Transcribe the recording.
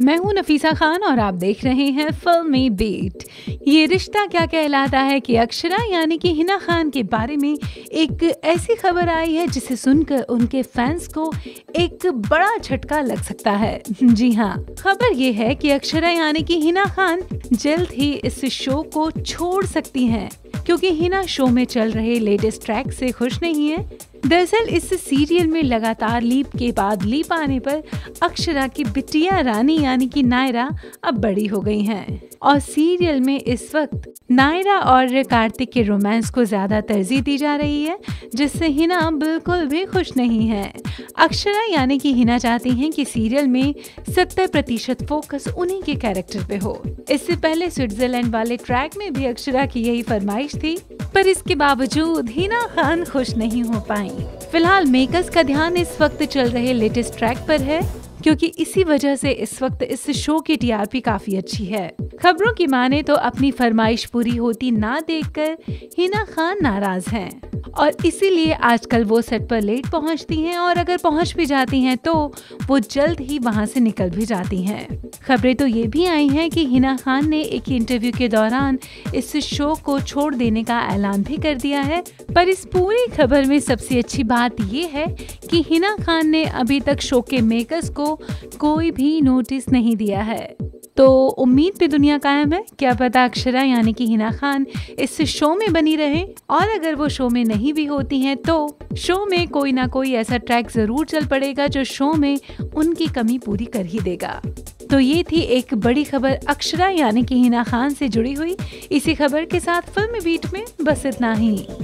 मैं हूं नफीसा खान और आप देख रहे हैं फिल्मी बीट। ये रिश्ता क्या कहलाता है कि अक्षरा यानी कि हिना खान के बारे में एक ऐसी खबर आई है जिसे सुनकर उनके फैंस को एक बड़ा झटका लग सकता है। जी हाँ, खबर ये है कि अक्षरा यानी कि हिना खान जल्द ही इस शो को छोड़ सकती हैं क्योंकि हिना शो में चल रहे लेटेस्ट ट्रैक से खुश नहीं है। दरअसल इस सीरियल में लगातार लीप के बाद लीप आने पर अक्षरा की बिटिया रानी यानी कि नायरा अब बड़ी हो गई हैं और सीरियल में इस वक्त नायरा और कार्तिक के रोमांस को ज्यादा तरजीह दी जा रही है, जिससे हिना बिल्कुल भी खुश नहीं है। अक्षरा यानी कि हिना चाहती हैं कि सीरियल में 70% फोकस उन्हीं के कैरेक्टर पे हो। इससे पहले स्विट्जरलैंड वाले ट्रैक में भी अक्षरा की यही फरमाइश थी, पर इसके बावजूद हिना खान खुश नहीं हो पाई। फिलहाल मेकर्स का ध्यान इस वक्त चल रहे लेटेस्ट ट्रैक पर है क्योंकि इसी वजह से इस वक्त इस शो की टीआरपी काफी अच्छी है। खबरों की माने तो अपनी फरमाइश पूरी होती ना देखकर हिना खान नाराज हैं और इसीलिए आजकल वो सेट पर लेट पहुंचती हैं और अगर पहुंच भी जाती हैं तो वो जल्द ही वहां से निकल भी जाती हैं। खबरें तो ये भी आई हैं कि हिना खान ने एक इंटरव्यू के दौरान इस शो को छोड़ देने का ऐलान भी कर दिया है, पर इस पूरी खबर में सबसे अच्छी बात ये है कि हिना खान ने अभी तक शो के मेकर्स को कोई भी नोटिस नहीं दिया है। तो उम्मीद पे दुनिया कायम है, क्या पता अक्षरा यानी कि हिना खान इस शो में बनी रहे और अगर वो शो में नहीं भी होती हैं तो शो में कोई ना कोई ऐसा ट्रैक जरूर चल पड़ेगा जो शो में उनकी कमी पूरी कर ही देगा। तो ये थी एक बड़ी खबर अक्षरा यानी कि हिना खान से जुड़ी हुई। इसी खबर के साथ फिल्मी बीट में बस इतना ही।